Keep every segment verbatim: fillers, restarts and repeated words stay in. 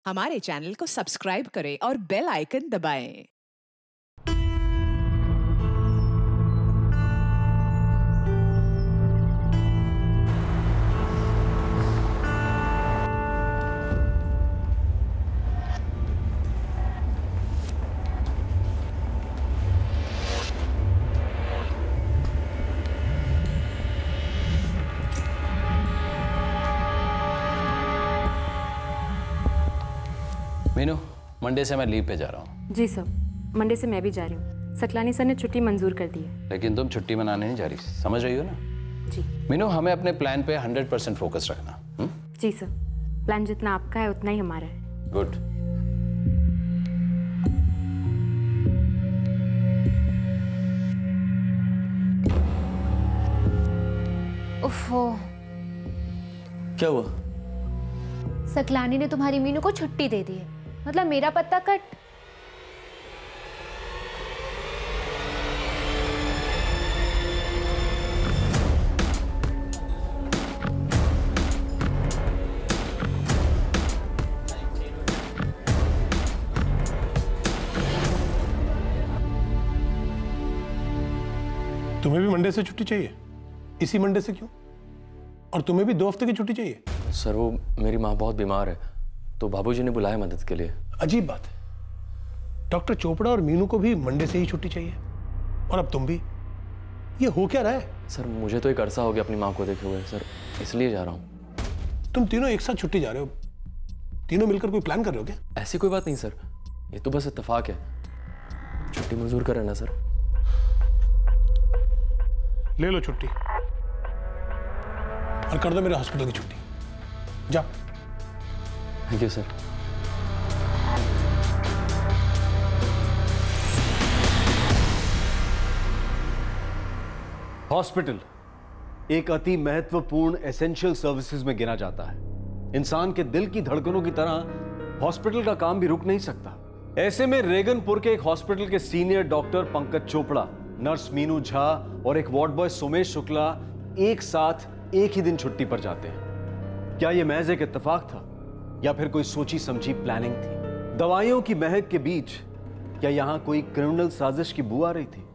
हमारे चैनल को सब्सक्राइब करें और बेल आइकन दबाएं। मीनू, मंडे से मैं लीव पे जा रहा हूँ। जी सर, मंडे से मैं भी जा रही हूँ। सकलानी सर ने छुट्टी मंजूर कर दी है। लेकिन तुम छुट्टी मनाने नहीं जा रही, समझ रही हो ना? जी। मीनू, हमें अपने प्लान पे हंड्रेड परसेंट फोकस रखना। हुँ? जी सर, प्लान जितना आपका है उतना ही हमारा है। गुड। उफ़ो, क्या हुआ? सकलानी ने तुम्हारी मीनू को छुट्टी दे दी है, मतलब मेरा पत्ता कट। तुम्हें भी मंडे से छुट्टी चाहिए? इसी मंडे से क्यों? और तुम्हें भी दो हफ्ते की छुट्टी चाहिए? सर, वो मेरी माँ बहुत बीमार है तो बाबूजी ने बुलाया मदद के लिए। अजीब बात है, डॉक्टर चोपड़ा और मीनू को भी मंडे से ही छुट्टी चाहिए और अब तुम भी। ये हो क्या रहा है? सर, मुझे तो एक अरसा हो गया अपनी माँ को देखे हुए सर, इसलिए जा रहा हूँ। तुम तीनों एक साथ छुट्टी जा रहे हो? तीनों मिलकर कोई प्लान कर रहे हो क्या? ऐसी कोई बात नहीं सर, ये तो बस इत्तेफाक है। छुट्टी मंजूर करें ना सर। ले लो छुट्टी और कर दो मेरे हॉस्पिटल की छुट्टी। जा। Thank you sir. हॉस्पिटल एक अति महत्वपूर्ण एसेंशियल सर्विसेज में गिना जाता है। इंसान के दिल की धड़कनों की तरह हॉस्पिटल का काम भी रुक नहीं सकता। ऐसे में रेगनपुर के एक हॉस्पिटल के senior doctor Pankaj Chopra, nurse Meenu Jha और एक वार्ड बॉय सुमेश शुक्ला एक साथ एक ही दिन छुट्टी पर जाते हैं। क्या यह महज एक इत्तेफाक था या फिर कोई सोची समझी प्लानिंग थी? दवाइयों की महक के बीच क्या यहां कोई क्रिमिनल साजिश की बू आ रही थी?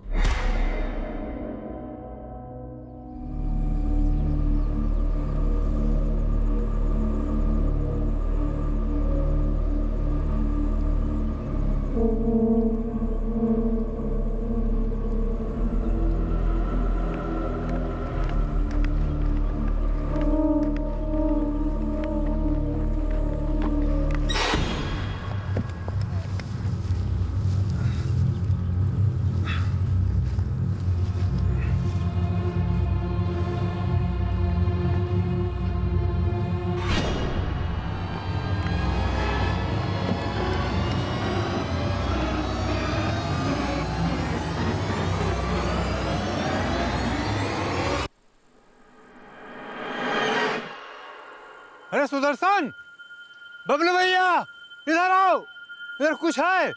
अरे सुदर्शन, बबलू भैया, इधर आओ, इधर कुछ है।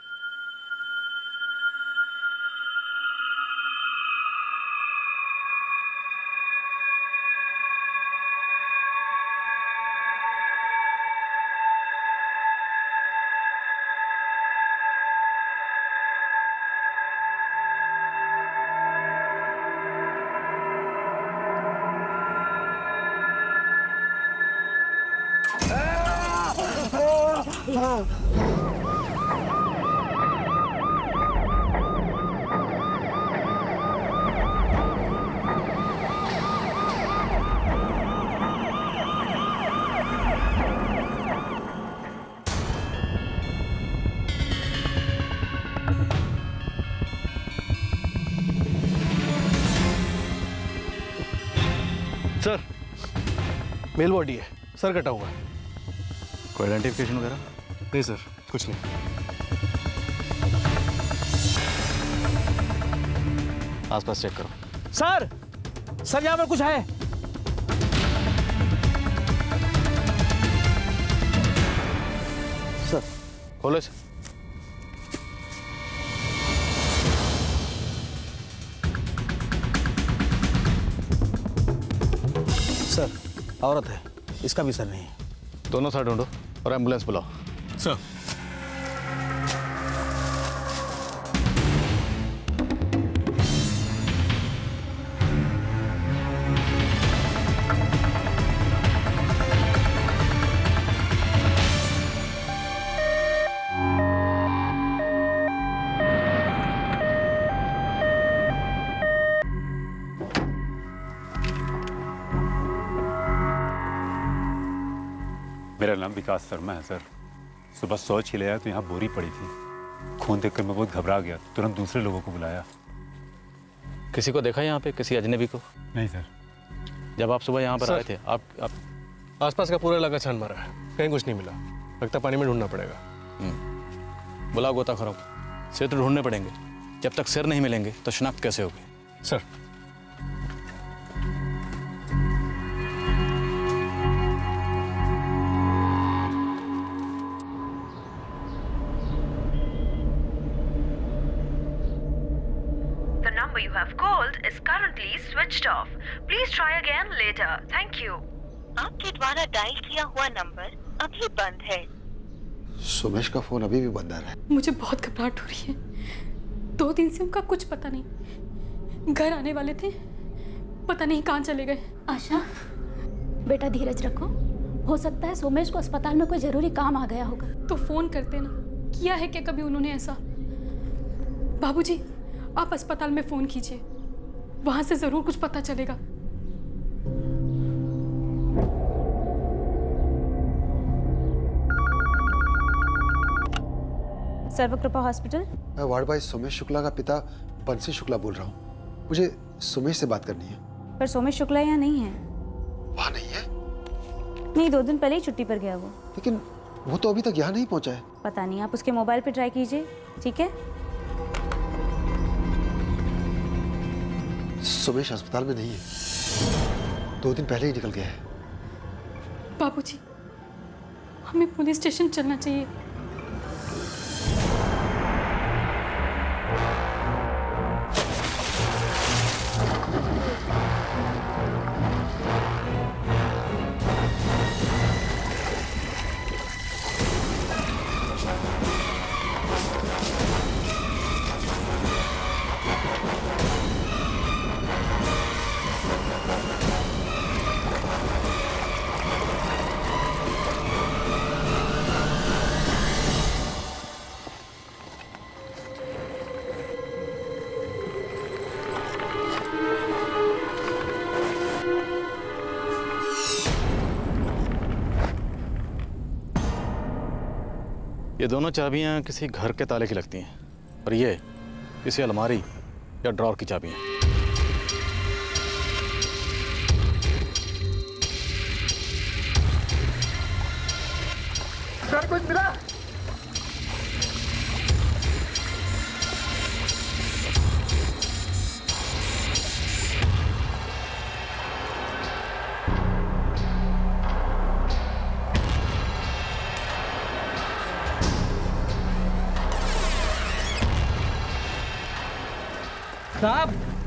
सर, मेल बॉडी है, सर कटा हुआ है। कोई आइडेंटिफिकेशन वगैरह? नहीं सर, कुछ नहीं। आसपास चेक करो। सर, सर यहाँ पर कुछ है। सर, खोलो इसे। सर, औरत है, इसका भी सर नहीं है। दोनों साइड ढूंढो और एम्बुलेंस बुलाओ। सर। मेरा नाम विकास शर्मा है सर। सुबह शौच के लिए आया तो यहाँ बोरी पड़ी थी। खून देखकर मैं बहुत घबरा गया, तुरंत दूसरे लोगों को बुलाया। किसी को देखा यहाँ पे, किसी अजनबी को? नहीं सर। जब आप सुबह यहाँ पर आए थे, आप, आप आसपास का पूरा इलाका छान मारा है, कहीं कुछ नहीं मिला। लगता पानी में ढूंढना पड़ेगा। बुलाओ गोताखोरों को। सिर तो ढूंढने पड़ेंगे, जब तक सिर नहीं मिलेंगे तो शिनाख्त कैसे होगी? Sir. You have called is currently switched off. Please try again later. Thank you. आपके द्वारा डायल किया हुआ नंबर अभी बंद है। सुमेश का फोन अभी भी बंद आ रहा है। मुझे बहुत घबराहट हो रही है। दो दिन से उनका कुछ पता नहीं। घर आने वाले थे, पता नहीं कहाँ चले गए। आशा, बेटा धीरज रखो। हो सकता है सोमेश को अस्पताल में कोई जरूरी काम आ गया होगा। तो फोन करते ना। किया है क्या कभी उन्होंने ऐसा? बाबूजी, आप अस्पताल में फोन कीजिए, वहां से जरूर कुछ पता चलेगा। सर्वकृपा हॉस्पिटल। मैं वार्ड बॉय सोमेश शुक्ला का पिता बंसी शुक्ला बोल रहा हूँ। मुझे सोमेश से बात करनी है। पर सोमेश शुक्ला यहाँ नहीं है। वहाँ नहीं है? नहीं, दो दिन पहले ही छुट्टी पर गया वो। लेकिन वो तो अभी तक यहाँ नहीं पहुँचा है। पता नहीं, आप उसके मोबाइल पे ट्राई कीजिए, ठीक है? सुमेश अस्पताल में नहीं है, दो दिन पहले ही निकल गया है। बाबूजी, हमें पुलिस स्टेशन चलना चाहिए। ये दोनों चाबियां किसी घर के ताले की लगती हैं और ये किसी अलमारी या ड्रॉर की चाबियां। सर, कुछ मिला? साहब,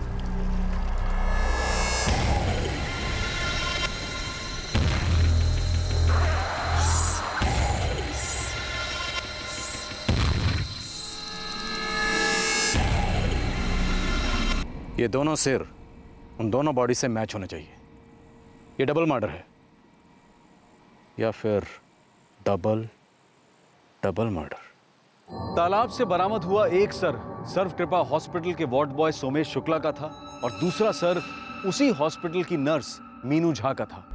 ये दोनों सिर उन दोनों बॉडी से मैच होने चाहिए। ये डबल मर्डर है या फिर डबल डबल मर्डर। तालाब से बरामद हुआ एक सर सर्वकृपा हॉस्पिटल के वार्ड बॉय सोमेश शुक्ला का था और दूसरा सर उसी हॉस्पिटल की नर्स मीनू झा का था।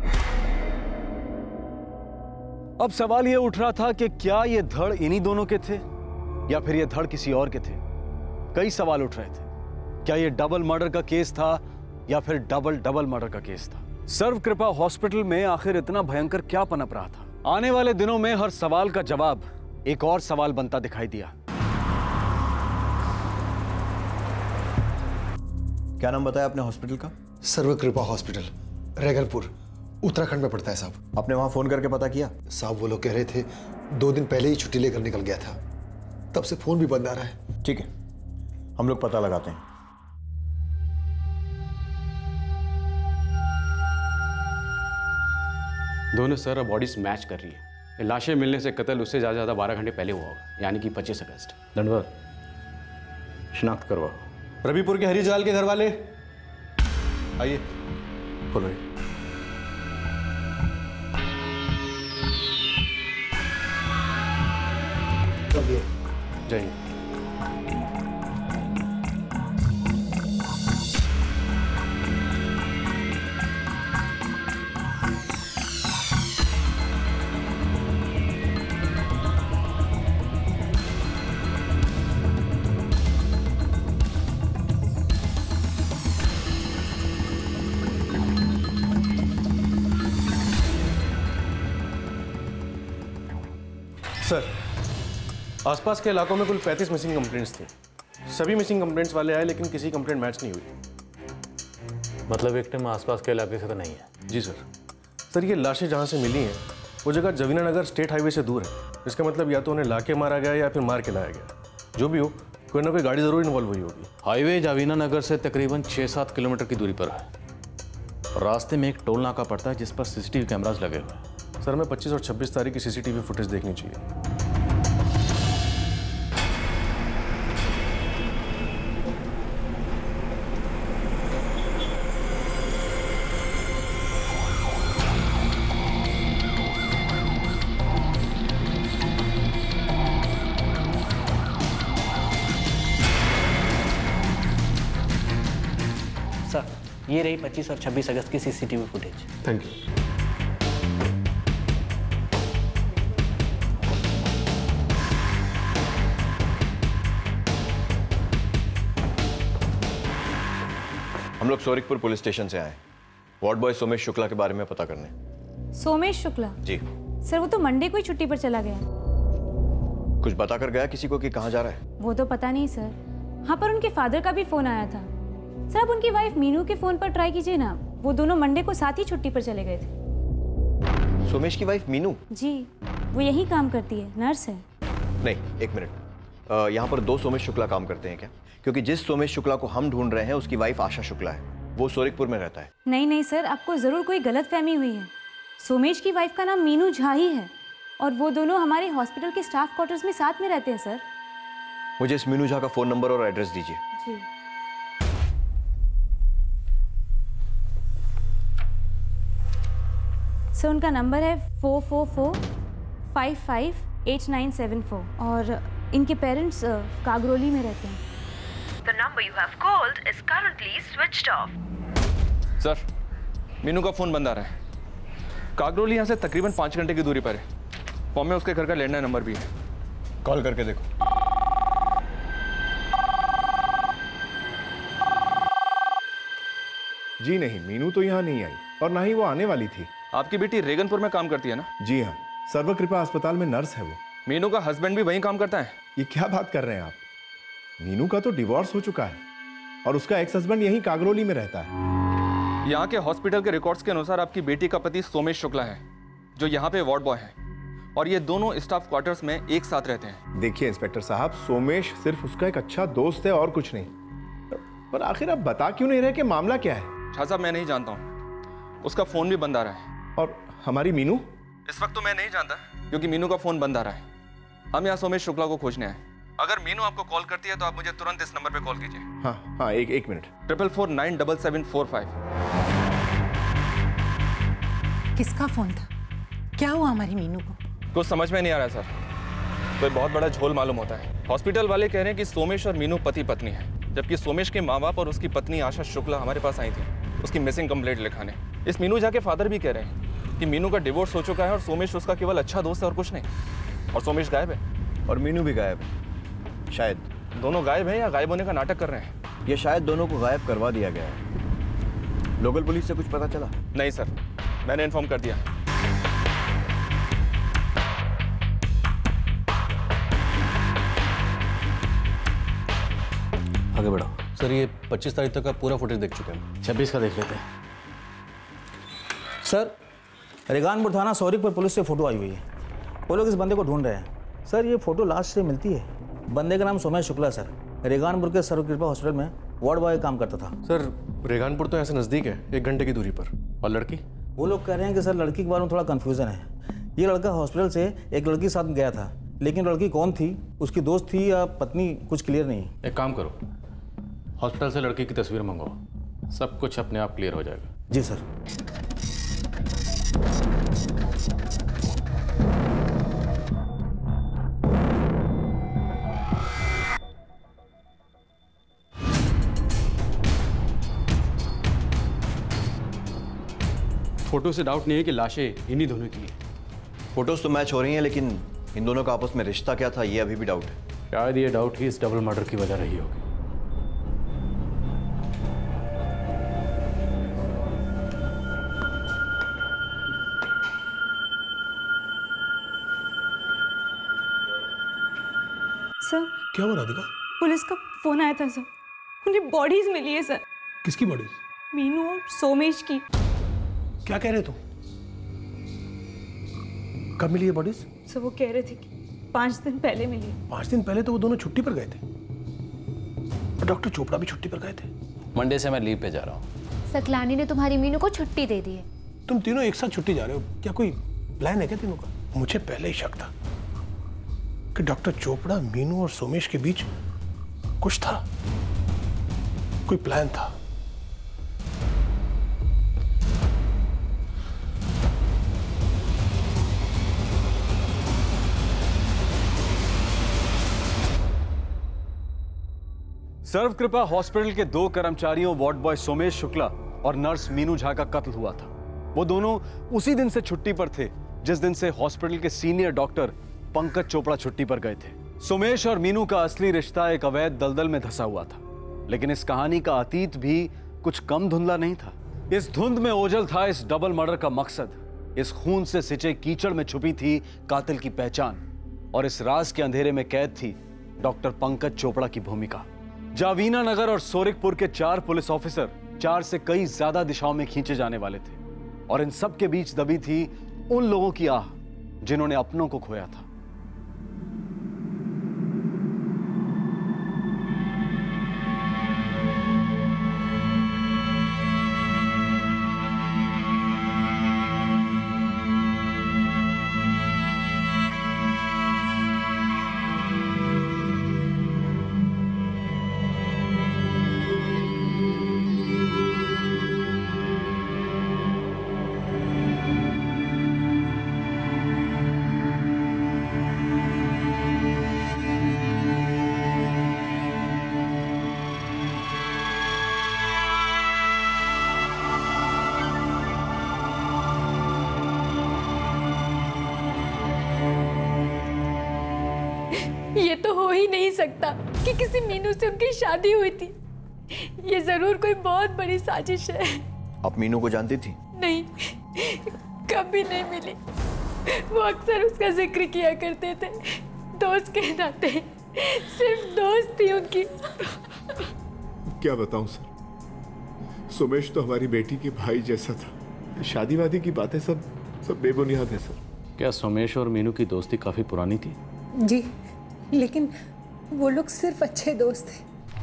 अब सवाल यह उठ रहा था कि क्या ये धड़ इन्हीं दोनों के थे या फिर ये धड़ किसी और के थे। कई सवाल उठ रहे थे। क्या ये डबल मर्डर का केस था या फिर डबल डबल मर्डर का केस था? सर्वकृपा हॉस्पिटल में आखिर इतना भयंकर क्या पनप रहा था? आने वाले दिनों में हर सवाल का जवाब एक और सवाल बनता दिखाई दिया। क्या नाम बताया आपने हॉस्पिटल का? सर्वकृपा हॉस्पिटल, रेगनपुर, उत्तराखंड में पड़ता है साहब। आपने वहां फोन करके पता किया? साहब वो लोग कह रहे थे दो दिन पहले ही छुट्टी लेकर निकल गया था, तब से फोन भी बंद आ रहा है। ठीक है, हम लोग पता लगाते हैं। दोनों सर बॉडीज मैच कर रही है। लाशें मिलने से कत्ल उससे ज़्यादा ज़्यादा बारह घंटे पहले हुआ होगा, यानी कि पच्चीस अगस्त। दंडवर, शिनाख्त करवाओ। रविपुर के हरिजाल के घर वाले आइए। खोलो। जय हिंद। सर, आसपास के इलाकों में कुल पैंतीस मिसिंग कंप्लेंट्स थी। सभी मिसिंग कंप्लेंट्स वाले आए लेकिन किसी कंप्लेंट मैच नहीं हुई। मतलब विक्टिम आसपास के इलाके से तो नहीं है? जी सर। सर, ये लाशें जहाँ से मिली हैं वो जगह जवीना नगर स्टेट हाईवे से दूर है। इसका मतलब या तो उन्हें लाके मारा गया या फिर मार के लाया गया। जो भी हो, कोई ना कोई गाड़ी जरूर इन्वॉल्व हुई होगी। हाईवे जावीना नगर से तकरीबन छः सात किलोमीटर की दूरी पर है। रास्ते में एक टोल नाका पड़ता है जिस पर सीसीटीवी कैमरास लगे हुए हैं। सर, हमें पच्चीस और छब्बीस तारीख की सीसीटीवी फुटेज देखनी चाहिए। सर, ये रही पच्चीस और छब्बीस अगस्त की सीसीटीवी फुटेज। Thank you. हम लोग सोरिकपुर पुलिस स्टेशन से आए, वार्ड बॉय सोमेश शुक्ला के बारे में पता करने। सोमेश शुक्ला? जी सर, वो तो मंडे को ही छुट्टी पर चला गया। कुछ बता कर गया किसी को कि कहाँ जा रहा है? वो तो पता नहीं सर। हाँ, पर उनके फादर का भी फोन आया था। सर, आप उनकी वाइफ मीनू के फोन पर ट्राई कीजिए ना। वो दोनों मंडे को साथ ही छुट्टी पर चले गए थे। सोमेश की वाइफ मीनू? जी, वो यही काम करती है, नर्स है। नहीं, एक मिनट। यहाँ पर दो सोमेश शुक्ला काम करते हैं क्या? क्योंकि जिस सोमेश शुक्ला को हम ढूंढ रहे हैं उसकी वाइफ आशा शुक्ला है, वो सोरिकपुर में रहता है। नहीं नहीं सर, आपको जरूर कोई गलतफहमी हुई है। सोमेश की वाइफ का नाम मीनू झा ही है और वो दोनों हमारे हॉस्पिटल के स्टाफ क्वार्टर्स में साथ में रहते हैं सर। मुझे इस मीनू झा का फोन नंबर और एड्रेस दीजिए। जी। सर, उनका नंबर है four four four five five eight nine seven four और इनके पेरेंट्स कागरोली में रहते हैं। The number you have called is currently switched off. Sir, Meenu का फोन बंद आ रहा है। कागरोली यहाँ से तकरीबन पाँच घंटे की दूरी पर है। फॉर्म में उसके घर का लैंडलाइन नंबर भी है। कॉल करके देखो। जी नहीं, मीनू तो यहाँ नहीं आई और ना ही वो आने वाली थी। आपकी बेटी रेगनपुर में काम करती है ना? जी हाँ, सर्वकृपा अस्पताल में नर्स है वो। मीनू का हस्बैंड भी वहीं काम करता है। ये क्या बात कर रहे हैं आप? मीनू का तो डिवोर्स हो चुका है और उसका एक्स हस्बैंड यहीं कागरोली में रहता है। यहाँ के हॉस्पिटल के रिकॉर्ड्स के अनुसार आपकी बेटी का पति सोमेश शुक्ला है, जो यहाँ पे वार्ड बॉय है, और ये दोनों स्टाफ क्वार्टर्स में एक साथ रहते हैं। देखिए इंस्पेक्टर साहब, सोमेश सिर्फ उसका एक अच्छा दोस्त है और कुछ नहीं। पर आखिर आप बता क्यों नहीं रहे कि मामला क्या है? शाह साहब, मैं नहीं जानता हूँ। उसका फोन भी बंद आ रहा है। और हमारी मीनू? इस वक्त तो मैं नहीं जानता, क्योंकि मीनू का फोन बंद आ रहा है। हम यहाँ सोमेश शुक्ला को खोजने आए। अगर मीनू आपको कॉल करती है तो आप मुझे तुरंत इस नंबर पे कॉल कीजिए। हाँ हाँ, एक एक minute. Triple four nine double seven four five. किसका फोन था? क्या हुआ हमारी मीनू को? कुछ समझ में नहीं आ रहा है सर। कोई बहुत बड़ा झोल मालूम होता है। हॉस्पिटल वाले कह रहे हैं कि सोमेश और मीनू पति पत्नी है, जबकि सोमेश के माँ बाप और उसकी पत्नी आशा शुक्ला हमारे पास आई थी उसकी मिसिंग कंप्लेंट लिखाने। इस मीनू झा के फादर भी कह रहे हैं कि मीनू का डिवोर्स हो चुका है और सोमेश उसका केवल अच्छा दोस्त है और कुछ नहीं। और सोमेश गायब है और मीनू भी गायब है। शायद दोनों गायब हैं या गायब होने का नाटक कर रहे हैं। ये शायद दोनों को गायब करवा दिया गया है। लोकल पुलिस से कुछ पता चला? नहीं सर, मैंने इन्फॉर्म कर दिया। आगे बढ़ो। सर, ये पच्चीस तारीख तक का पूरा फुटेज देख चुके हैं। छब्बीस का देख लेते हैं। सर, रेगानपुर थाना सोरिकपुर पुलिस से फोटो आई हुई है। वो लोग इस बंदे को ढूंढ रहे हैं। सर, ये फोटो लास्ट से मिलती है। बंदे का नाम सोमेश शुक्ला सर, रेगानपुर के सर्वकृपा हॉस्पिटल में वार्ड बॉय काम करता था। सर, रेगानपुर तो ऐसे नज़दीक है, एक घंटे की दूरी पर। और लड़की? वो लोग कह रहे हैं कि सर लड़की के बारे में थोड़ा कन्फ्यूज़न है। ये लड़का हॉस्पिटल से एक लड़की के साथ गया था, लेकिन लड़की कौन थी, उसकी दोस्त थी या पत्नी, कुछ क्लियर नहीं। एक काम करो, हॉस्पिटल से लड़की की तस्वीर मंगवाओ, सब कुछ अपने आप क्लियर हो जाएगा। जी सर। फोटो से डाउट नहीं है कि लाशें इन्हीं दोनों की हैं। फोटोज तो मैच हो रही हैं, लेकिन इन दोनों का आपस में रिश्ता क्या था ये अभी भी डाउट है। शायद ये डाउट ही इस डबल मर्डर की वजह रही होगी। सर क्या हुआ राधिका? पुलिस का फोन आया था सर, उन्हें बॉडीज मिली है सर। किसकी बॉडीज? मीनू और सोमेश की। क्या कह रहे तुम? कब मिली है बॉडीज? सर वो कह रहे थे कि पाँच दिन पहले मिली। पाँच दिन पहले तो वो दोनों छुट्टी पर गए थे और डॉक्टर चोपड़ा भी छुट्टी पर गए थे। मंडे से मैं लीव पे जा रहा हूँ। सकलानी ने तुम्हारी मीनू को छुट्टी दे दी है। तुम तीनों एक साथ छुट्टी जा रहे हो, क्या कोई प्लान है क्या तीनों का? मुझे पहले ही शक था कि डॉक्टर चोपड़ा, मीनू और सोमेश के बीच कुछ था, कोई प्लान था। सर्व कृपा हॉस्पिटल के दो कर्मचारियों वार्ड बॉय सोमेश शुक्ला और नर्स मीनू झा का कत्ल हुआ था। वो दोनों उसी दिन से छुट्टी पर थे जिस दिन से हॉस्पिटल के सीनियर डॉक्टर पंकज चोपड़ा छुट्टी पर गए थे। सोमेश और मीनू का असली रिश्ता एक अवैध दलदल में धंसा हुआ था, लेकिन इस कहानी का अतीत भी कुछ कम धुंधला नहीं था। इस धुंध में ओझल था इस डबल मर्डर का मकसद। इस खून से सिंचे कीचड़ में छुपी थी कातिल की पहचान, और इस राज के अंधेरे में कैद थी डॉक्टर पंकज चोपड़ा की भूमिका। जावीना नगर और सोरिकपुर के चार पुलिस ऑफिसर चार से कई ज्यादा दिशाओं में खींचे जाने वाले थे, और इन सब के बीच दबी थी उन लोगों की आह जिन्होंने अपनों को खोया था। ये तो हो ही नहीं सकता कि किसी मीनू से उनकी शादी हुई थी। ये जरूर कोई बहुत बड़ी साजिश है। आप मीनू को जानती थी? नहीं, कभी नहीं मिली। वो अक्सर उसका जिक्र किया करते थे, दोस्त के नाते। सिर्फ दोस्त थी उनकी। क्या बताऊं सर, सोमेश तो हमारी बेटी के भाई जैसा था। शादी वादी की बातें सब सब बेबुनियाद है सर। क्या सोमेश और मीनू की दोस्ती काफी पुरानी थी? जी, लेकिन वो लोग सिर्फ अच्छे दोस्त थे।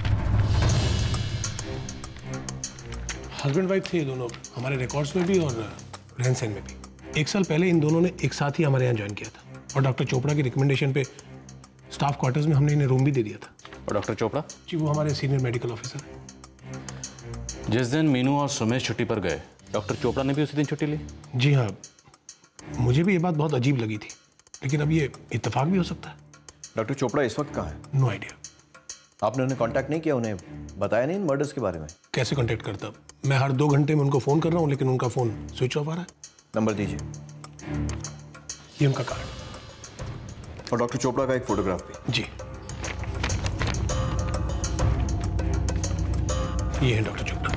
हस्बैंड वाइफ थे ये दोनों, हमारे रिकॉर्ड्स में भी और रहन सहन में भी। एक साल पहले इन दोनों ने एक साथ ही हमारे यहाँ ज्वाइन किया था, और डॉक्टर चोपड़ा की रिकमेंडेशन पे स्टाफ क्वार्टर्स में हमने इन्हें रूम भी दे दिया था। और डॉक्टर चोपड़ा? जी, वो हमारे सीनियर मेडिकल ऑफिसर हैं। जिस दिन मीनू और सोमेश छुट्टी पर गए, डॉक्टर चोपड़ा ने भी उसी दिन छुट्टी ली? जी हाँ, मुझे भी ये बात बहुत अजीब लगी थी, लेकिन अब ये इत्तेफाक भी हो सकता है। डॉक्टर चोपड़ा इस वक्त कहाँ है? No idea. आपने उन्हें कांटेक्ट नहीं किया, उन्हें बताया नहीं इन मर्डर्स के बारे में? कैसे कांटेक्ट करता? मैं हर दो घंटे में उनको फोन कर रहा हूँ, लेकिन उनका फोन स्विच ऑफ आ रहा है। नंबर दीजिए। ये उनका कार्ड। और डॉक्टर चोपड़ा का एक फोटोग्राफ भी। जी, ये है डॉक्टर चोपड़ा।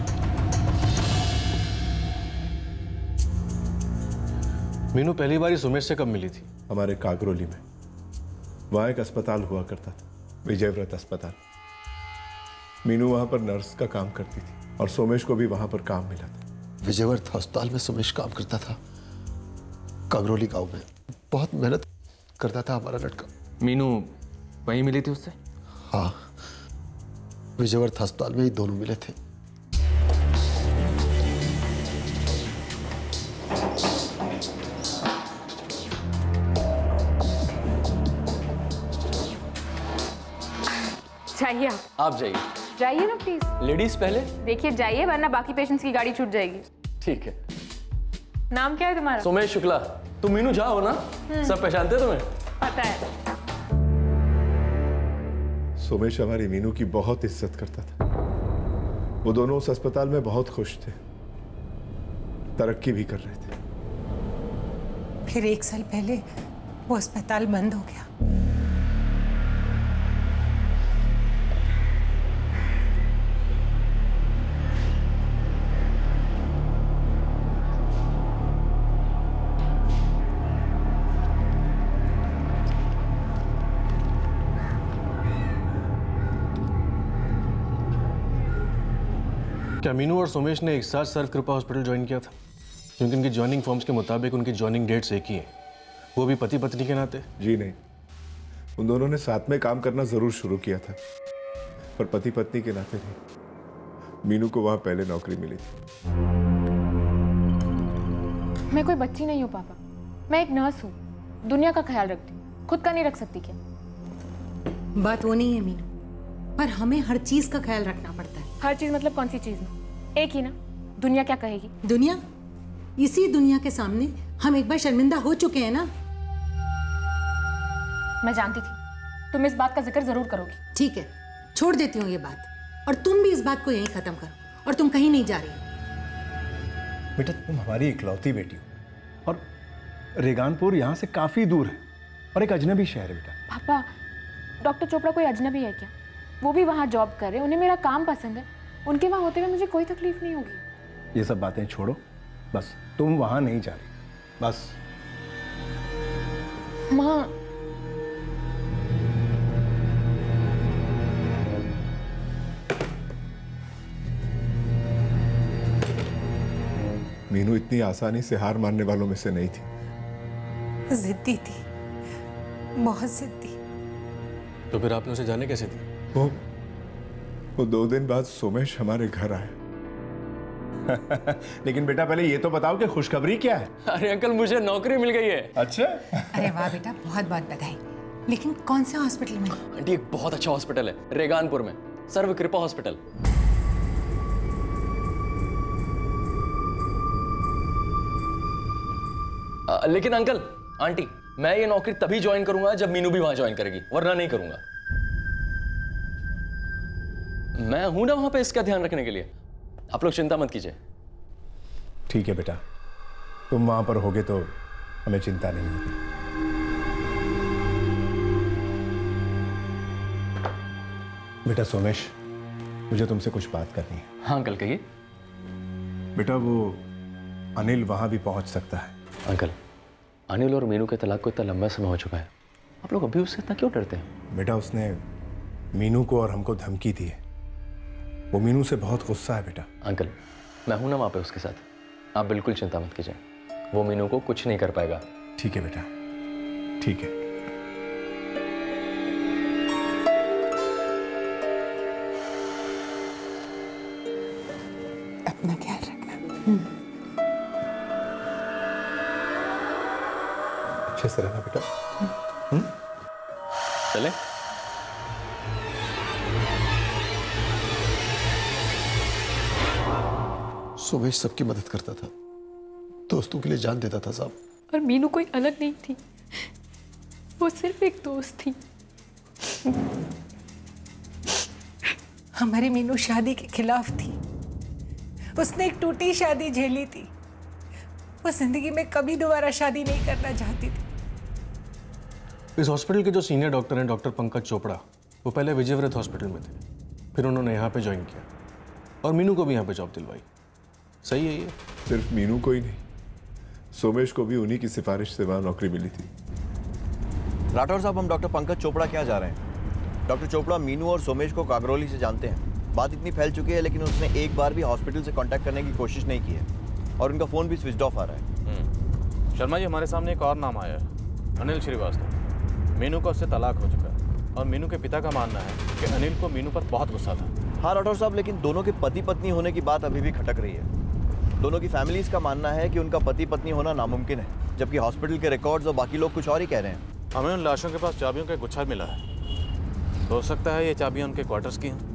मीनू पहली बार सुमेश से कब मिली थी? हमारे कागरोली में। वहाँ एक अस्पताल हुआ करता था, विजयव्रत अस्पताल। मीनू वहाँ पर नर्स का काम करती थी, और सोमेश को भी वहाँ पर काम मिला था। विजयव्रत अस्पताल में सोमेश काम करता था, कागरोली गांव में। बहुत मेहनत करता था हमारा लड़का। मीनू वहीं मिली थी उससे? हाँ, विजयव्रत अस्पताल में ही दोनों मिले थे। जाइए आप आप जाइए। जाइए ना प्लीज। लेडीज पहले। देखिए जाइए वरना बाकी पेशेंट्स की गाड़ी छूट जाएगी। ठीक है। नाम क्या है तुम्हारा? सोमेश शुक्ला। तुम मीनू झा हो ना? सब पहचानते हो तुम्हें? पता है। सोमेश हमारी मीनू की बहुत इज्जत करता था। वो दोनों उस अस्पताल में बहुत खुश थे, तरक्की भी कर रहे थे। फिर एक साल पहले वो अस्पताल बंद हो गया। क्या मीनू और सोमेश ने एक साथ सर्व कृपा हॉस्पिटल ज्वाइन किया था? क्योंकि उनकी ज्वाइनिंग फॉर्म्स के मुताबिक उनकी ज्वाइनिंग डेट्स एक ही हैं, वो भी पति पत्नी के नाते। जी नहीं, उन दोनों ने साथ में काम करना जरूर शुरू किया था, पर पति पत्नी के नाते नहीं। मीनू को वहां पहले नौकरी मिली थी। मैं कोई बच्ची नहीं हूँ पापा, मैं एक नर्स हूँ, दुनिया का ख्याल रखती हूँ, खुद का नहीं रख सकती क्या? बात वो नहीं है मीनू, पर हमें हर चीज का ख्याल रखना पड़ता है। हर चीज मतलब कौन सी चीज ना? एक ही ना, दुनिया क्या कहेगी? दुनिया? इसी दुनिया के सामने हम एक बार शर्मिंदा हो चुके हैं ना। मैं जानती थी तुम इस बात का जिक्र जरूर करोगी। ठीक है, छोड़ देती हूँ ये बात, और तुम भी इस बात को यहीं खत्म करो, और तुम कहीं नहीं जा रही। बेटा तुम हमारी इकलौती बेटी हो, और रेगानपुर यहाँ से काफी दूर है और एक अजनबी शहर है बेटा। पापा, डॉक्टर चोपड़ा कोई अजनबी है क्या? वो भी वहाँ जॉब कर रहे हैं, उन्हें मेरा काम पसंद है, उनके वहाँ होते हुए मुझे कोई तकलीफ नहीं होगी। ये सब बातें छोड़ो, बस तुम वहां नहीं जा रही, बस। माँ, मीनू इतनी आसानी से हार मानने वालों में से नहीं थी। जिद्दी थी, बहुत जिद्दी। तो फिर आपने उसे जाने कैसे दी? वो वो दो दिन बाद सोमेश हमारे घर आए। लेकिन बेटा पहले ये तो बताओ कि खुशखबरी क्या है? अरे अंकल, मुझे नौकरी मिल गई है। अच्छा? अरे वाह बेटा, बहुत बहुत बधाई। लेकिन कौन से हॉस्पिटल में? आंटी, एक बहुत अच्छा हॉस्पिटल है रेगानपुर में, सर्व कृपा हॉस्पिटल। आ, लेकिन अंकल, आंटी, मैं ये नौकरी तभी ज्वाइन करूंगा जब मीनू भी वहां ज्वाइन करेगी, वरना नहीं करूंगा। मैं हूं ना वहां पे इसका ध्यान रखने के लिए, आप लोग चिंता मत कीजिए। ठीक है बेटा, तुम वहां पर होगे तो हमें चिंता नहीं होगी। बेटा सोमेश, मुझे तुमसे कुछ बात करनी है। हाँ अंकल, कहिए। बेटा वो अनिल वहां भी पहुंच सकता है। अंकल, अनिल और मीनू के तलाक को इतना लंबा समय हो चुका है, आप लोग अभी उससे इतना क्यों डरते हैं? बेटा उसने मीनू को और हमको धमकी दी है, वो मीनू से बहुत गुस्सा है बेटा। अंकल, मैं हूं ना वहां पे उसके साथ, आप बिल्कुल चिंता मत कीजिए, वो मीनू को कुछ नहीं कर पाएगा। ठीक है बेटा, ठीक है। अपना ख्याल रखना। अच्छे से रहना बेटा। चले? सोमेश सबकी मदद करता था, दोस्तों के लिए जान देता था साहब। और मीनू कोई अलग नहीं थी, वो सिर्फ एक दोस्त थी। हमारी मीनू शादी के खिलाफ थी, उसने एक टूटी शादी झेली थी, वो जिंदगी में कभी दोबारा शादी नहीं करना चाहती थी। इस हॉस्पिटल के जो सीनियर डॉक्टर हैं, डॉक्टर पंकज चोपड़ा, वो पहले विजयव्रत हॉस्पिटल में थे, फिर उन्होंने यहाँ पे ज्वाइन किया और मीनू को भी यहाँ पे जॉब दिलवाई। सही है ये? सिर्फ मीनू को ही नहीं, सोमेश को भी उन्हीं की सिफारिश से वहां नौकरी मिली थी। राठौर साहब, हम डॉक्टर पंकज चोपड़ा क्या जा रहे हैं? डॉक्टर चोपड़ा मीनू और सोमेश को कागरोली से जानते हैं। बात इतनी फैल चुकी है, लेकिन उसने एक बार भी हॉस्पिटल से कांटेक्ट करने की कोशिश नहीं की है, और उनका फोन भी स्विच ऑफ आ रहा है। शर्मा जी, हमारे सामने एक और नाम आया है, अनिल श्रीवास्तव। मीनू का उससे तलाक हो चुका है और मीनू के पिता का मानना है कि अनिल को मीनू पर बहुत गुस्सा था। हाँ राठौर साहब, लेकिन दोनों के पति पत्नी होने की बात अभी भी खटक रही है। दोनों की फैमिलीज का मानना है कि उनका पति पत्नी होना नामुमकिन है, जबकि हॉस्पिटल के रिकॉर्ड्स और बाकी लोग कुछ और ही कह रहे हैं। हमें उन लाशों के पास चाबियों का गुच्छा मिला है। हो सकता है ये चाबियां उनके क्वार्टर्स की हैं।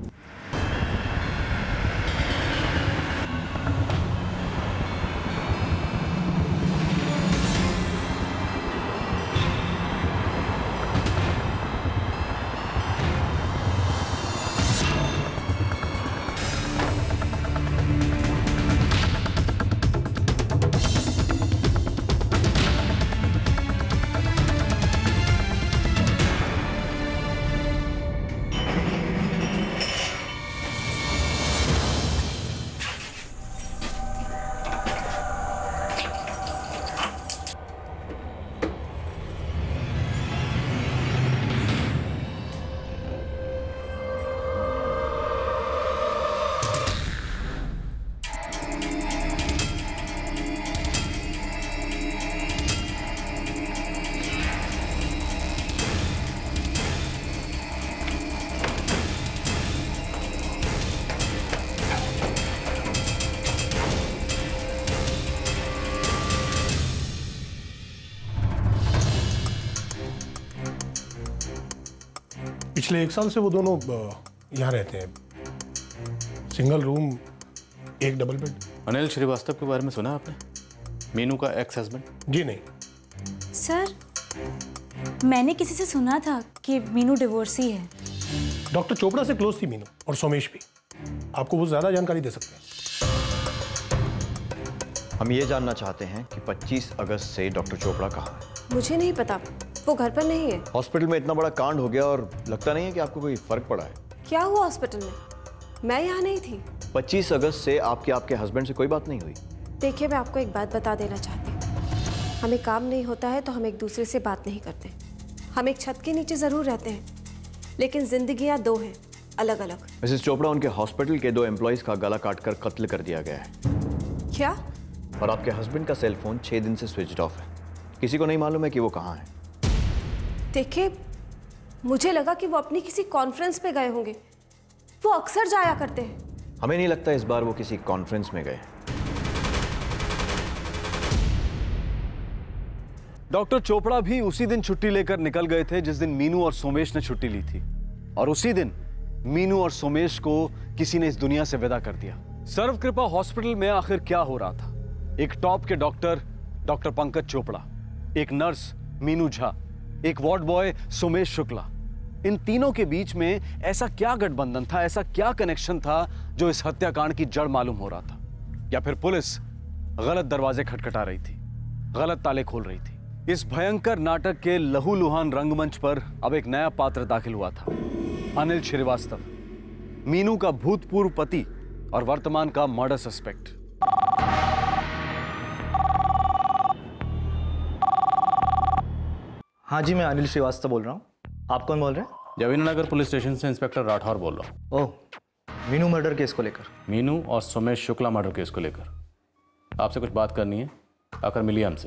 पिछले एक साल से वो दोनों यहाँ रहते हैं, सिंगल रूम, एक डबल बेड। अनिल श्रीवास्तव के बारे में सुना आपने? मीनू का एक्स हस्बैंड? जी नहीं। सर, मैंने किसी से सुना था कि मीनू डिवोर्सी है। डॉक्टर चोपड़ा से क्लोज थी मीनू, और सोमेश भी। आपको वो ज्यादा जानकारी दे सकते हैं। हम ये जानना चाहते हैं कि पच्चीस अगस्त से डॉक्टर चोपड़ा कहाँ है? मुझे नहीं पता, वो घर पर नहीं है। हॉस्पिटल में इतना बड़ा कांड हो गया और लगता नहीं है कि आपको कोई फर्क पड़ा है। क्या हुआ हॉस्पिटल में? मैं यहाँ नहीं थी। पच्चीस अगस्त से आपके आपके हस्बैंड से कोई बात नहीं हुई? देखिए, मैं आपको एक बात बता देना चाहती हूँ। हमें काम नहीं होता है तो हम एक दूसरे से बात नहीं करते। हम एक छत के नीचे जरूर रहते हैं, लेकिन जिंदगियाँ दो हैं, अलग अलग। मिसेस चोपड़ा, उनके हॉस्पिटल के दो एम्प्लॉइज का गला काटकर कत्ल कर दिया गया है। क्या? और आपके हस्बैंड का सेल फोन छह दिन से स्विच ऑफ है। किसी को नहीं मालूम है कि वो कहाँ है। देखिए, मुझे लगा कि वो अपनी किसी कॉन्फ्रेंस पे गए होंगे। वो अक्सर जाया करते हैं। हमें नहीं लगता इस बार वो किसी कॉन्फ्रेंस में गए। डॉक्टर चोपड़ा भी उसी दिन छुट्टी लेकर निकल गए थे जिस दिन मीनू और सोमेश ने छुट्टी ली थी, और उसी दिन मीनू और सोमेश को किसी ने इस दुनिया से विदा कर दिया। सर्वकृपा हॉस्पिटल में आखिर क्या हो रहा था? एक टॉप के डॉक्टर डॉक्टर पंकज चोपड़ा, एक नर्स मीनू झा, एक वार्ड बॉय सोमेश शुक्ला, इन तीनों के बीच में ऐसा क्या गठबंधन था, ऐसा क्या कनेक्शन था जो इस हत्याकांड की जड़ मालूम हो रहा था? या फिर पुलिस गलत दरवाजे खटखटा रही थी, गलत ताले खोल रही थी? इस भयंकर नाटक के लहूलुहान रंगमंच पर अब एक नया पात्र दाखिल हुआ था, अनिल श्रीवास्तव, मीनू का भूतपूर्व पति और वर्तमान का मर्डर सस्पेक्ट। हाँ जी, मैं अनिल श्रीवास्तव बोल रहा हूँ। आप कौन बोल रहे हैं? जवाहरनगर पुलिस स्टेशन से इंस्पेक्टर राठौर बोल रहा हूँ। ओह, मीनू मर्डर केस को लेकर? मीनू और सोमेश शुक्ला मर्डर केस को लेकर आपसे कुछ बात करनी है, आकर मिलिए हमसे।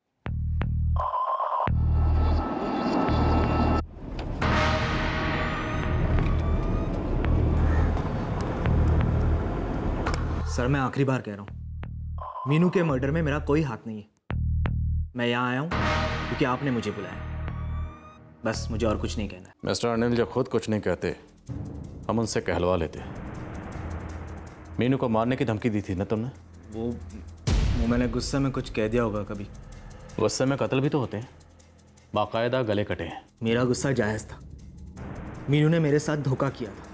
सर, मैं आखिरी बार कह रहा हूँ, मीनू के मर्डर में मेरा कोई हाथ नहीं है। मैं यहाँ आया हूँ क्योंकि आपने मुझे बुलाया। बस मुझे और कुछ नहीं कहना है। मिस्टर अनिल, जब खुद कुछ नहीं कहते हम उनसे कहलवा लेते। मीनू को मारने की धमकी दी थी ना तुमने? वो वो मैंने गुस्से में कुछ कह दिया होगा कभी। गुस्से में कत्ल भी तो होते हैं, बाकायदा गले कटे हैं। मेरा गुस्सा जायज़ था। मीनू ने मेरे साथ धोखा किया था,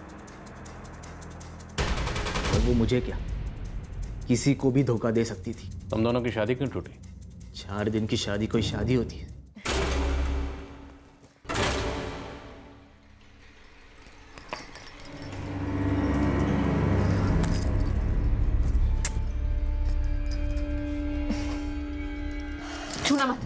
और वो मुझे क्या, किसी को भी धोखा दे सकती थी। तुम दोनों की शादी क्यों टूटी? चार दिन की शादी कोई शादी होती है? छूना मत।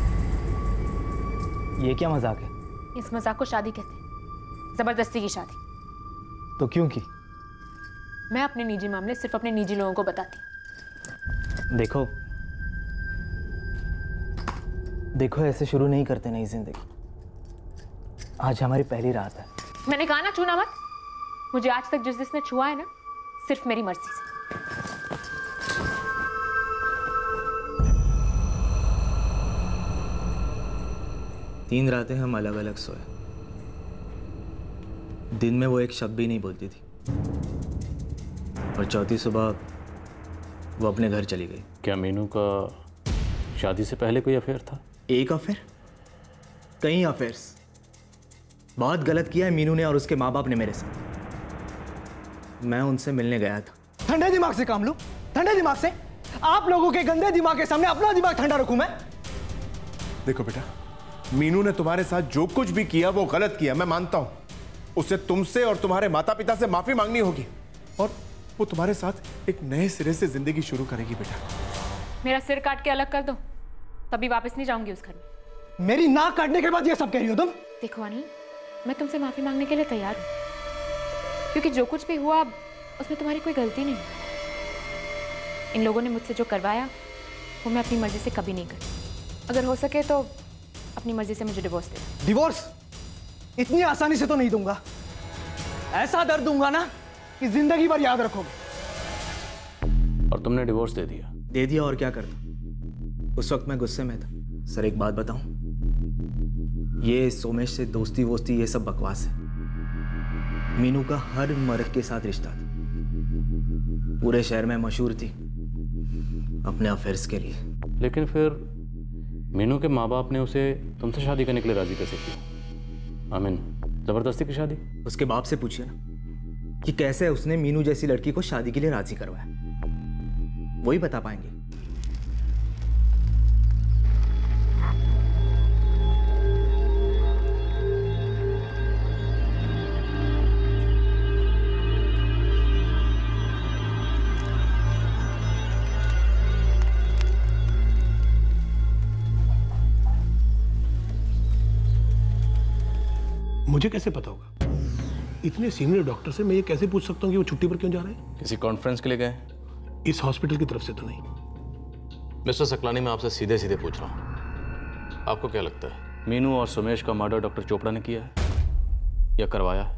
ये क्या मजाक है? इस मजाक को शादी कहते हैं, जबरदस्ती की शादी। तो क्यों की? मैं अपने निजी मामले सिर्फ अपने निजी लोगों को बताती। देखो देखो ऐसे शुरू नहीं करते नई जिंदगी। आज हमारी पहली रात है। मैंने कहा ना छूना मत। मुझे आज तक जिस जिसने छुआ है ना, सिर्फ मेरी मर्जी से। तीन रातें हम अलग अलग सोए। दिन में वो एक शब्द भी नहीं बोलती थी और चौथी सुबह वो अपने घर चली गई। क्या मीनू का शादी से पहले कोई अफेयर था? एक अफेयर? कई अफेयर्स। बहुत गलत किया है मीनू ने और उसके माँ बाप ने मेरे साथ। मैं उनसे मिलने गया था। ठंडे दिमाग से काम लो, ठंडे दिमाग से। आप लोगों के गंदे दिमाग के सामने अपना दिमाग ठंडा रखूं मैं? देखो बेटा, मीनू ने तुम्हारे साथ जो कुछ भी किया वो गलत किया, मैं मानता हूं। उसे तुमसे और तुम्हारे माता पिता से माफी मांगनी होगी और वो तुम्हारे साथ एक नए सिरे से जिंदगी शुरू करेगी। बेटा मेरा सिर काट के अलग कर दो, तभी वापस नहीं जाऊंगी उस घर में। मेरी नाक काटने के बाद ये सब कह रही हो तुम? देखो अनिल, मैं तुमसे माफी मांगने के लिए तैयार हूँ, क्योंकि जो कुछ भी हुआ उसमें तुम्हारी कोई गलती नहीं। इन लोगों ने मुझसे जो करवाया वो मैं अपनी मर्जी से कभी नहीं करी। अगर हो सके तो अपनी मर्जी से मुझे डिवोर्स दे। डिवोर्स इतनी आसानी से तो नहीं दूंगा। ऐसा दर्द दूंगा ना कि जिंदगी भर याद रखोगे। और तुमने डिवोर्स दे दिया? दे दिया और क्या करता। उस वक्त मैं गुस्से में था। सर एक बात बताऊं, ये सोमेश से दोस्ती वोस्ती ये सब बकवास है। मीनू का हर मर्द के साथ रिश्ता था, पूरे शहर में मशहूर थी अपने अफेयर्स के लिए। लेकिन फिर मीनू के माँ बाप ने उसे तुमसे शादी करने के लिए राजी कैसे किया? आई मीन जबरदस्ती की शादी? उसके बाप से पूछिए ना कि कैसे उसने मीनू जैसी लड़की को शादी के लिए राजी करवाया, वही बता पाएंगे। मुझे कैसे पता होगा? इतने सीनियर डॉक्टर से मैं ये कैसे पूछ सकता हूँ कि वो छुट्टी पर क्यों जा रहे हैं? किसी कॉन्फ्रेंस के लिए गए? इस हॉस्पिटल की तरफ से तो नहीं। मिस्टर सकलानी, मैं आपसे सीधे सीधे पूछ रहा हूँ, आपको क्या लगता है मीनू और सुमेश का मर्डर डॉक्टर चोपड़ा ने किया है या करवाया है?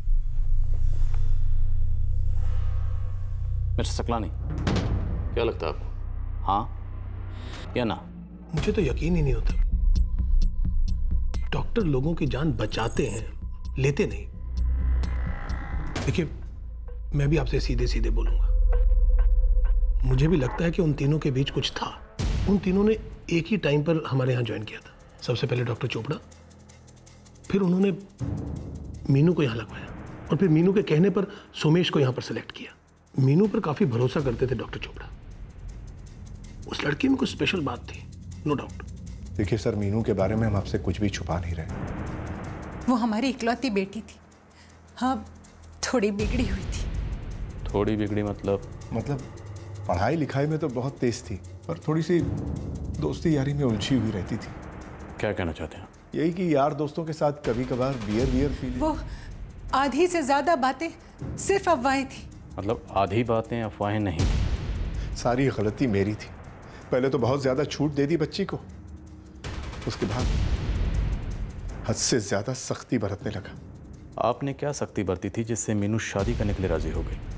मिस्टर सकलानी, क्या लगता है आपको, हाँ या ना? मुझे तो यकीन ही नहीं होता। डॉक्टर लोगों की जान बचाते हैं, लेते नहीं। देखिए, मैं भी आपसे सीधे सीधे बोलूंगा, मुझे भी लगता है कि उन तीनों के बीच कुछ था। उन तीनों ने एक ही टाइम पर हमारे यहाँ ज्वाइन किया था। सबसे पहले डॉक्टर चोपड़ा, फिर उन्होंने मीनू को यहाँ लगवाया और फिर मीनू के कहने पर सोमेश को यहाँ पर सेलेक्ट किया। मीनू पर काफी भरोसा करते थे डॉक्टर चोपड़ा। उस लड़की में कुछ स्पेशल बात थी, नो डाउट। देखिए सर, मीनू के बारे में हम आपसे कुछ भी छुपा नहीं रहे। वो हमारी इकलौती बेटी थी। हाँ, थोड़ी बिगड़ी हुई थी। थोड़ी बिगड़ी मतलब? मतलब पढ़ाई लिखाई में तो बहुत तेज थी, पर थोड़ी सी दोस्ती यारी में उलझी हुई रहती थी। क्या कहना चाहते हैं? यही कि यार दोस्तों के साथ कभी कभार बियर बियर पी ली। वो आधी से ज्यादा बातें सिर्फ अफवाहें थी। मतलब आधी बातें अफवाहें नहीं? सारी गलती मेरी थी। पहले तो बहुत ज्यादा छूट दे दी बच्ची को, उसके बाद हद से ज्यादा सख्ती बरतने लगा। आपने क्या सख्ती बरती थी जिससे मीनू शादी करने के लिए राजी हो गई?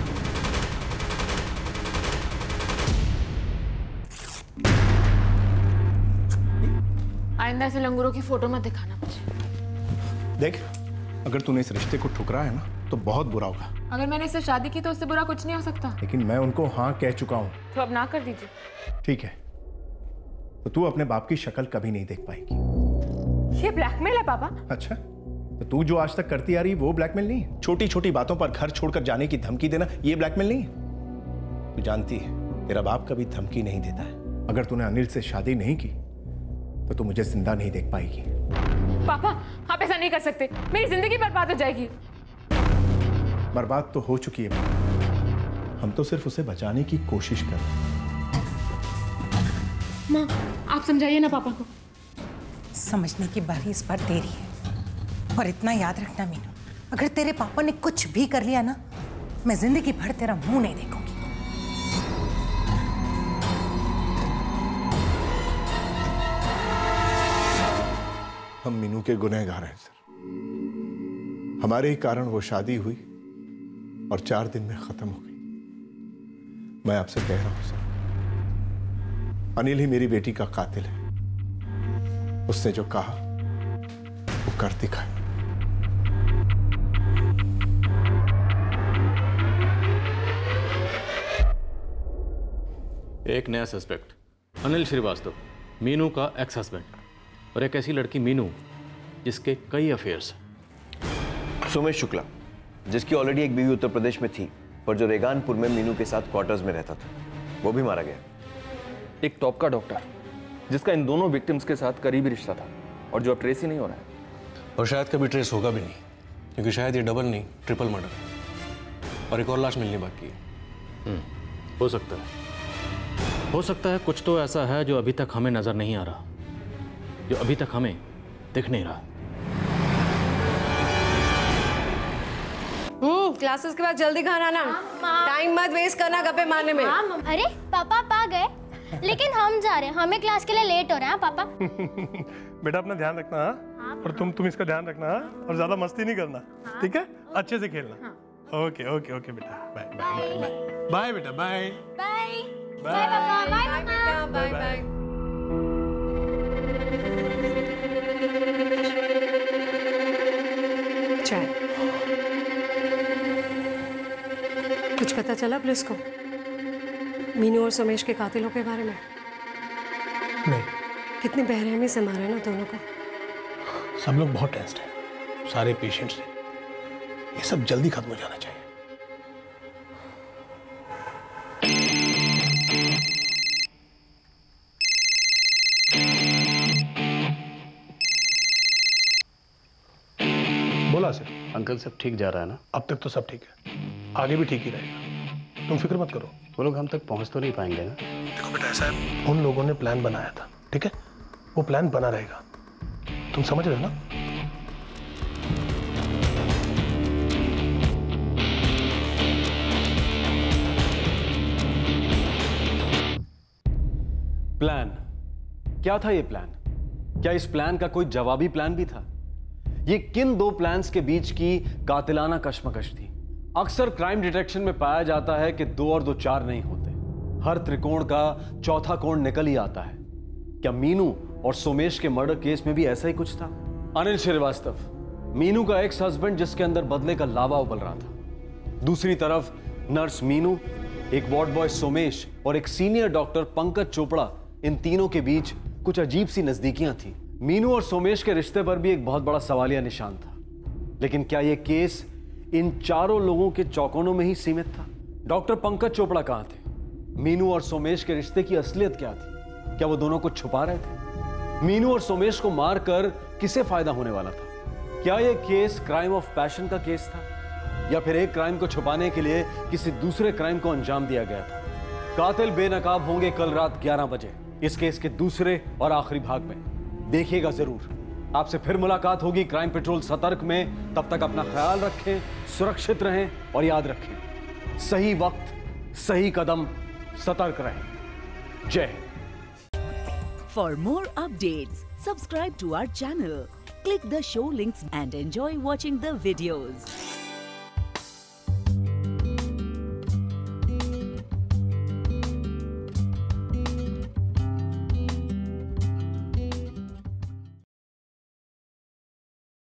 आइंदा से लंगूरों की फोटो मत दिखाना मुझे। देख, अगर तूने इस रिश्ते को ठुकरा है ना तो बहुत बुरा होगा। अगर मैंने इससे शादी की तो उससे बुरा कुछ नहीं हो सकता। लेकिन मैं उनको हाँ कह चुका हूँ। तो अब ना कर दीजिए। ठीक है, तो तू अपने बाप की शक्ल कभी नहीं देख पाएगी। ये ब्लैकमेल है पापा। अच्छा, तो तू जो आज तक करती आ रही वो ब्लैकमेल नहीं है? छोटी छोटी बातों पर घर छोड़कर जाने की धमकी देना ये ब्लैकमेल नहीं है? तू जानती है तेरा बाप कभी धमकी नहीं देता है। अगर तूने अनिल से शादी नहीं की तो तू मुझे जिंदा नहीं देख पाएगी। पापा, आप ऐसा नहीं कर सकते, मेरी जिंदगी बर्बाद हो जाएगी। बर्बाद तो हो चुकी है, हम तो सिर्फ उसे बचाने की कोशिश कर रहे हैं। माँ, आप समझाइए ना पापा को। समझने की बारी इस बार तेरी है। और इतना याद रखना मीनू, अगर तेरे पापा ने कुछ भी कर लिया ना, मैं जिंदगी भर तेरा मुंह नहीं देखूंगी। हम मीनू के गुनहगार हैं सर। हमारे ही कारण वो शादी हुई और चार दिन में खत्म हो गई। मैं आपसे कह रहा हूं सर, अनिल ही मेरी बेटी का कातिल है। उसने जो कहा वो कर दिखाया। एक नया सस्पेक्ट, अनिल श्रीवास्तव, मीनू का एक्स हस्बैंड, और एक ऐसी लड़की मीनू जिसके कई अफेयर्स हैं। सोमेश शुक्ला, जिसकी ऑलरेडी एक बीवी उत्तर प्रदेश में थी, पर जो रेगानपुर में मीनू के साथ क्वार्टर्स में रहता था, वो भी मारा गया। एक टॉप का डॉक्टर जिसका इन दोनों विक्टिम्स के साथ करीबी रिश्ता था और जो अब ट्रेस ही नहीं हो रहा है। और शायद कभी ट्रेस होगा भी नहीं, क्योंकि शायद ये डबल नहीं ट्रिपल मर्डर, और एक और लाश मिलनी बाकी है। हो सकता है हो सकता है कुछ तो ऐसा है जो अभी तक हमें नजर नहीं आ रहा, जो अभी तक हमें दिख नहीं रहा। हम्म क्लासेस के बाद जल्दी घर आना, टाइम मत वेस्ट करना गप्पे मारने में। अरे पापा आप आ गए, लेकिन हम जा रहे हैं, हमें क्लास के लिए लेट हो रहे हैं पापा। बेटा अपना ध्यान रखना, हाँ? और तुम तुम इसका ध्यान रखना, हाँ? और ज्यादा मस्ती नहीं करना, ठीक है? अच्छे से खेलना। ओके ओके ओके बेटा, बाय बाय बाय बाय बेटा, बाय बाय बाय पापा, बाय बेटा, बाय बाय। चाय कुछ पता चला पुलिस को मीनू और सोमेश के कातिलों के बारे में? नहीं। कितनी बेरहमी से मारे ना दोनों को। सब लोग बहुत टेंस्ड हैं, सारे पेशेंट्स हैं। ये सब जल्दी खत्म हो जाना चाहिए। बोला सर। अंकल सब ठीक जा रहा है ना? अब तक तो सब ठीक है, आगे भी ठीक ही रहेगा, तुम फिक्र मत करो। वो लोग हम तक पहुंच तो नहीं पाएंगे ना? देखो बेटा, ऐसा है, उन लोगों ने प्लान बनाया था, ठीक है? वो प्लान बना रहेगा, तुम समझ रहे हो ना? प्लान क्या था? ये प्लान क्या इस प्लान का कोई जवाबी प्लान भी था? ये किन दो प्लान्स के बीच की कातिलाना कश्मकश थी? अक्सर क्राइम डिटेक्शन में पाया जाता है कि दो और दो चार नहीं होते, हर त्रिकोण का चौथा कोण निकल ही आता है। क्या मीनू और सोमेश के मर्डर केस में भी ऐसा ही कुछ था? अनिल श्रीवास्तव, मीनू का एक्स हस्बैंड जिसके अंदर बदले का लावा उबल रहा था। दूसरी तरफ नर्स मीनू, एक वार्ड बॉय सोमेश और एक सीनियर डॉक्टर पंकज चोपड़ा, इन तीनों के बीच कुछ अजीब सी नजदीकियां थी। मीनू और सोमेश के रिश्ते पर भी एक बहुत बड़ा सवालिया निशान था। लेकिन क्या यह केस इन चारों लोगों के चौकोनों में ही सीमित था? डॉक्टर पंकज चोपड़ा कहां थे? मीनू और सोमेश के रिश्ते की असलियत क्या थी? क्या वो दोनों को छुपा रहे थे? मीनू और सोमेश को मारकर किसे फायदा होने वाला था? क्या यह केस क्राइम ऑफ पैशन का केस था, या फिर एक क्राइम को छुपाने के लिए किसी दूसरे क्राइम को अंजाम दिया गया था? कातिल बेनकाब होंगे कल रात ग्यारह बजे इस केस के दूसरे और आखिरी भाग में। देखिएगा जरूर। आपसे फिर मुलाकात होगी क्राइम पेट्रोल सतर्क में। तब तक अपना ख्याल रखें, सुरक्षित रहें और याद रखें, सही वक्त सही कदम, सतर्क रहें। जय Hind. For more updates, subscribe to our channel, click the show links and enjoy watching the videos.